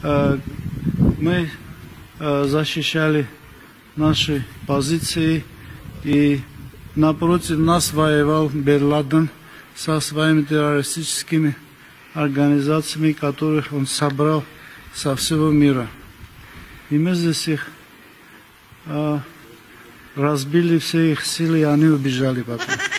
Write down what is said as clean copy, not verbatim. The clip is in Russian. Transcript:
Мы защищали наши позиции, и напротив нас воевал Бен Ладен со своими террористическими организациями, которых он собрал со всего мира. И мы здесь их разбили, все их силы, и они убежали потом.